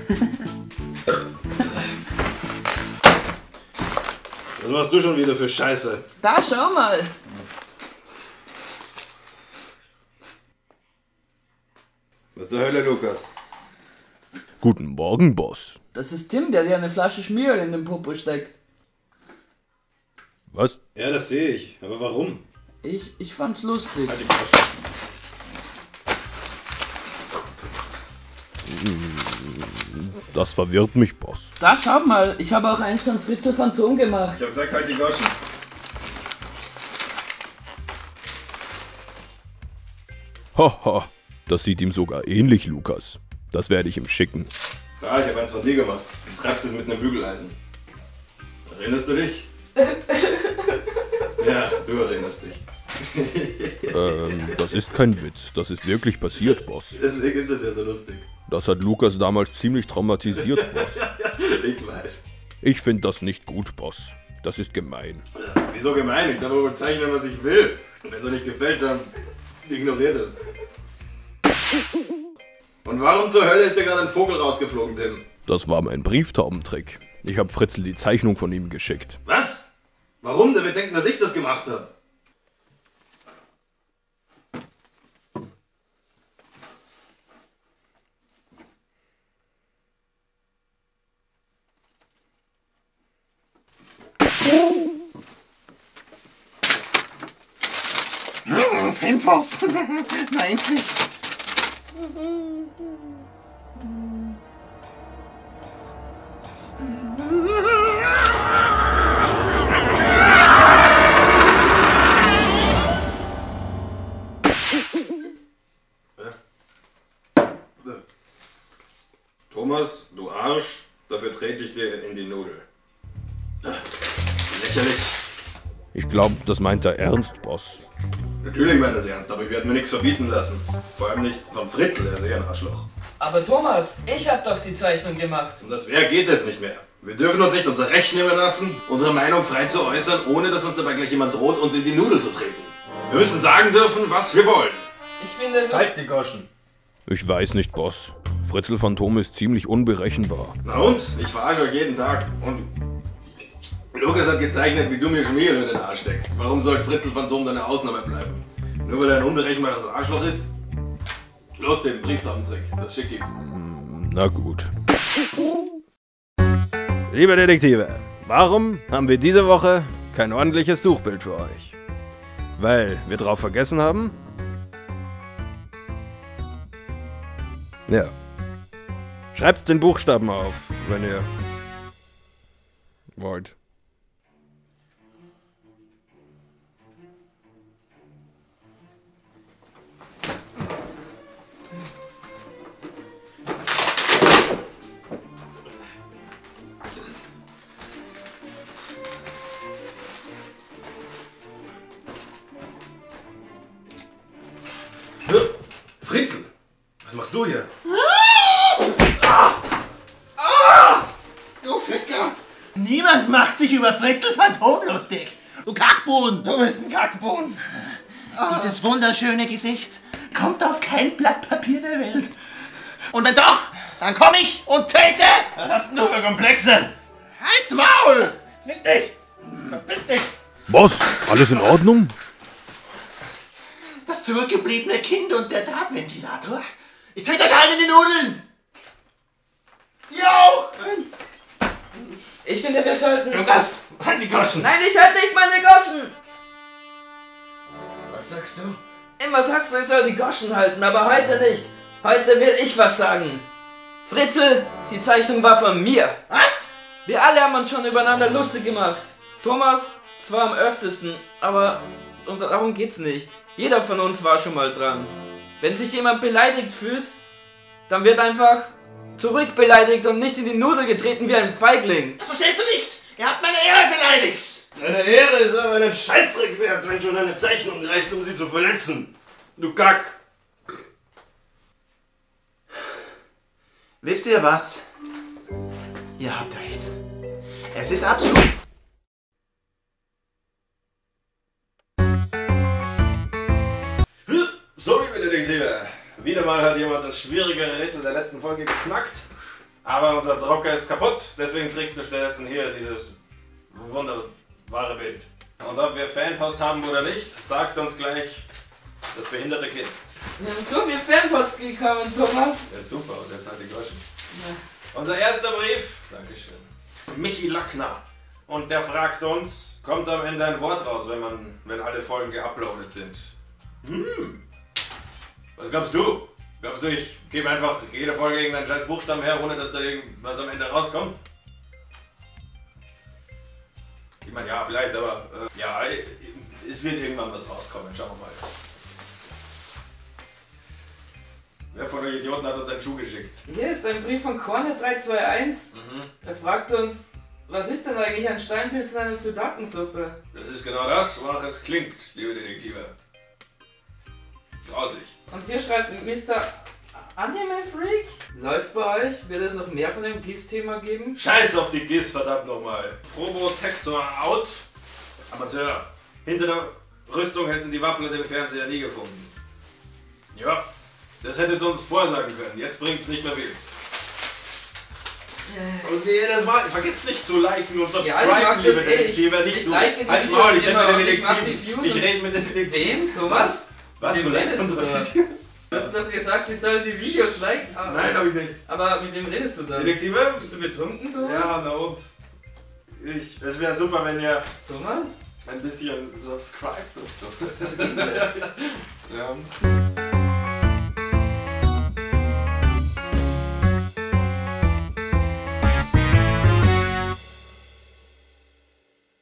Was machst du schon wieder für Scheiße? Da, schau mal. Was zur Hölle, Lukas? Guten Morgen, Boss. Das ist Tim, der dir eine Flasche Schmieröl in den Popo steckt. Was? Ja, das sehe ich. Aber warum? Ich fand's lustig. Halt die Klasse. Das verwirrt mich, Boss. Da, schau mal. Ich habe auch eins von Fritzl Phantom gemacht. Ich hab gesagt, halt die Goschen. Haha, das sieht ihm sogar ähnlich, Lukas. Das werde ich ihm schicken. Klar, ich hab eins von dir gemacht. Du treibst es mit einem Bügeleisen. Erinnerst du dich? Ja, du erinnerst dich. Das ist kein Witz. Das ist wirklich passiert, Boss. Deswegen ist es ja so lustig. Das hat Lukas damals ziemlich traumatisiert, Boss. Ich weiß. Ich finde das nicht gut, Boss. Das ist gemein. Wieso gemein? Ich darf aber zeichnen, was ich will. Und wenn es euch nicht gefällt, dann ignoriert es. Und warum zur Hölle ist dir gerade ein Vogel rausgeflogen, Tim? Das war mein Brieftaubentrick. Ich habe Fritzl die Zeichnung von ihm geschickt. Was? Warum? Der wird denken, dass ich das gemacht habe. Fanpost. Na endlich. Thomas, du Arsch, dafür trete ich dir in die Nudel. Lächerlich. Ich glaube, das meint er ernst, Boss. Natürlich meint er es ernst, aber ich werde mir nichts verbieten lassen. Vor allem nicht von Fritzl, der ist eher ein Arschloch. Aber Thomas, ich hab doch die Zeichnung gemacht. Um das Wer geht jetzt nicht mehr. Wir dürfen uns nicht unser Recht nehmen lassen, unsere Meinung frei zu äußern, ohne dass uns dabei gleich jemand droht, uns in die Nudel zu treten. Wir müssen sagen dürfen, was wir wollen. Ich finde... Halt die Goschen. Ich weiß nicht, Boss. Fritzl Phantom ist ziemlich unberechenbar. Na und? Ich verarsche euch jeden Tag. Und Lukas hat gezeichnet, wie du mir Schmieröl in den Arsch steckst. Warum sollte Fritzl Phantom deine Ausnahme bleiben? Nur weil er ein unberechenbares Arschloch ist? Los, den Brieftaubentrick. Das schick ihm. Na gut. Liebe Detektive, warum haben wir diese Woche kein ordentliches Suchbild für euch? Weil wir drauf vergessen haben? Ja. Schreibt den Buchstaben auf, wenn ihr wollt. Fritzl, was machst du hier? Du Ficker. Niemand macht sich über Fritzl Phantom lustig. Du Kackbohnen. Du bist ein Kackbohnen. Dieses wunderschöne Gesicht kommt auf kein Blatt Papier der Welt. Und wenn doch, dann komm ich und töte. Was hast denn du für Komplexe? Halt's Maul. Fick dich. Verpiss dich. Boss, alles in Ordnung? Das zurückgebliebene Kind und der Drahtventilator. Ich trete euch allen in die Nudeln. Die auch. Ich finde, wir sollten... Lukas, halt die Goschen. Nein, ich halte nicht meine Goschen! Was sagst du? Immer sagst du, ich soll die Goschen halten, aber heute nicht. Heute will ich was sagen. Fritzl, die Zeichnung war von mir. Was? Wir alle haben uns schon übereinander lustig gemacht. Thomas zwar am öftesten, aber darum geht's nicht. Jeder von uns war schon mal dran. Wenn sich jemand beleidigt fühlt, dann wird einfach zurückbeleidigt und nicht in die Nudel getreten wie ein Feigling. Das verstehst du nicht. Ihr habt meine Ehre beleidigt. Deine Ehre ist aber einen Scheißdreck wert, wenn schon eine Zeichnung reicht, um sie zu verletzen. Du Kack. Wisst ihr was? Ihr habt recht. Es ist absolut... So, liebe Detektive. Wieder mal hat jemand das schwierigere Rätsel der letzten Folge geknackt. Aber unser Drucker ist kaputt, deswegen kriegst du stattdessen hier dieses wunderbare Bild. Und ob wir Fanpost haben oder nicht, sagt uns gleich das behinderte Kind. Wir haben so viel Fanpost bekommen, Thomas. Ja, super, und jetzt hat die Groschen. Ja. Unser erster Brief, Dankeschön, Michi Lackner. Und der fragt uns, kommt am Ende ein Wort raus, wenn alle Folgen geuploadet sind? Was glaubst du? Glaubst du, ich gebe einfach jede Folge irgendeinen scheiß Buchstaben her, ohne dass da irgendwas am Ende rauskommt? Ich meine, ja, vielleicht, aber ja, es wird irgendwann was rauskommen. Schauen wir mal. Wer von euch Idioten hat uns einen Schuh geschickt? Hier ist ein Brief von Corne321. Er fragt uns, was ist denn eigentlich ein Steinpilz in einer Phyldakensuppe? Das ist genau das, wonach es klingt, liebe Detektive. Grauslich. Und hier schreibt Mr. Anime Freak. Läuft bei euch? Wird es noch mehr von dem GIS-Thema geben? Scheiß auf die GIS, verdammt nochmal. Probotector out. Amateur. Hinter der Rüstung hätten die Wappler den Fernseher nie gefunden. Ja, das hättest du uns vorsagen können. Jetzt bringt's nicht mehr viel. Und wie jedes Mal, vergiss nicht zu liken und subscriben, liebe Detektive. Nicht du. Halt's Maul, ich rede mit den Detektiven. Ich rede mit den Detektiven. Wem, Thomas? Was? Du likest unsere Videos? Du hast doch gesagt, wir sollen die Videos liken. Nein, hab ich nicht. Aber mit wem redest du da? Detektive? Bist du betrunken, Thomas? Ja, na und? Es wäre super, wenn ihr Thomas? ein bisschen subscribt und so. Das geht nicht. Ja.